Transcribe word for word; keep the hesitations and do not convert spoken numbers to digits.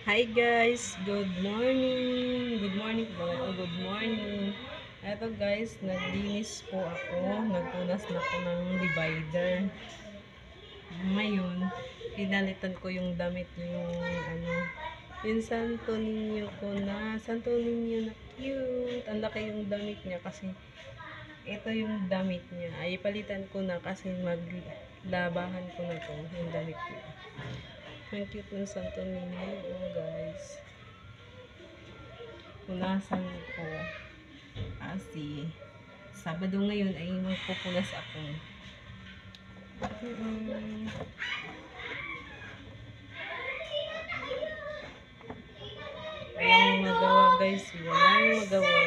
Hi guys, good morning. Good morning po. Oh, good morning. Eto guys, naglinis po ako. Nagpunas na ako ng divider. Ngayon, pinalitan ko yung damit niyo, yung ano, yung Santo Niño ko na. Santo Niño na cute. Ang laki yung damit niya kasi ito yung damit niya. Ay, palitan ko na kasi maglabahan ko na to, yung damit niya. Ang cute ng Santo Niño, oh guys. Punasan ko. Kasi, Sabado ngayon ay magpupunas ako. Mm-mm. Walang magawa guys. Walang magawa.